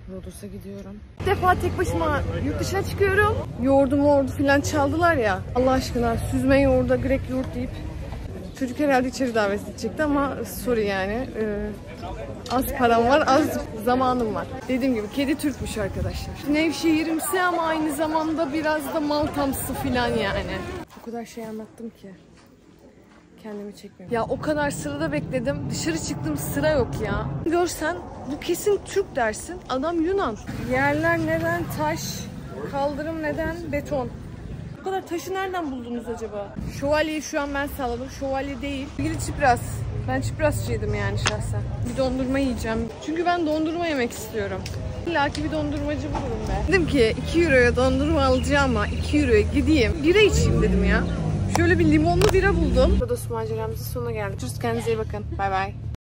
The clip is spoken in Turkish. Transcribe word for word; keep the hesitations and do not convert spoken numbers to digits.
Rodos'a gidiyorum. İlk defa tek başıma yurt dışına çıkıyorum. Yoğurdu moğurdu filan çaldılar ya. Allah aşkına süzme yoğurda Grek yoğurt deyip çocuk herhalde içeri davet edecekti ama sorry yani. Ee, az param var, az zamanım var. Dediğim gibi kedi Türkmüş arkadaşlar. Nevşehir'imsi ama aynı zamanda biraz da Maltamsı filan yani. O kadar şey anlattım ki. Kendimi çekmiyorum. Ya o kadar sırada bekledim. Dışarı çıktım, sıra yok ya. Görsen bu kesin Türk dersin. Adam Yunan. Yerler neden taş? Kaldırım neden beton? Bu kadar taşı nereden buldunuz acaba? Şövalyeyi şu an ben salladım. Şövalye değil. Sevgili Çipras. Ben Çiprasçıydım yani şahsen. Bir dondurma yiyeceğim. Çünkü ben dondurma yemek istiyorum. İlla ki bir dondurmacı bulurum be. Dedim ki iki euroya dondurma alacağım ama iki euroya gideyim. Bira içeyim dedim ya. Şöyle bir limonlu bira buldum. Rodos maceramızın sonuna geldik. Kendinize iyi bakın. Bay bay.